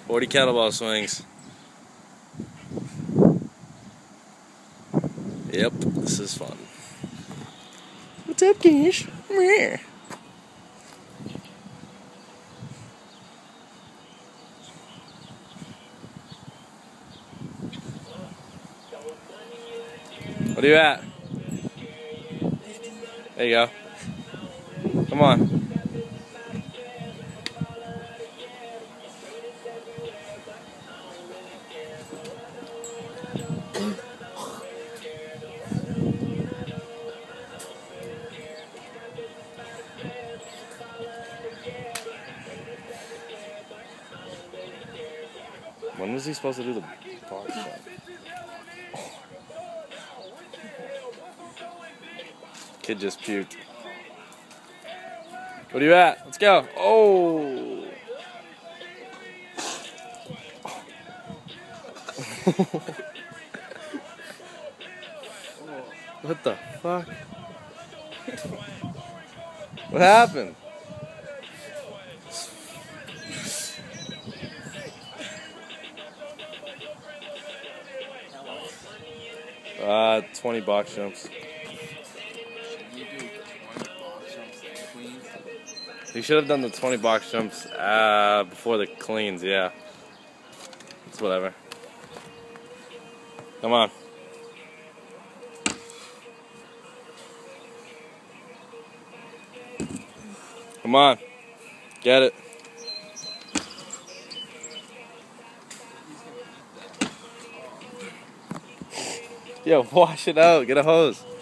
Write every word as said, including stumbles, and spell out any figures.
forty kettlebell swings. Yep, this is fun. What's up, Dish? Come here. What are you at? There you go. Come on. When was he supposed to do the box shot? Kid just puked. What are you at? Let's go. Oh. What the fuck? What happened? Uh, twenty box jumps. You should have done the twenty box jumps uh, before the cleans, yeah. It's whatever. Come on. Come on. Get it. Yo, wash it out. Get a hose.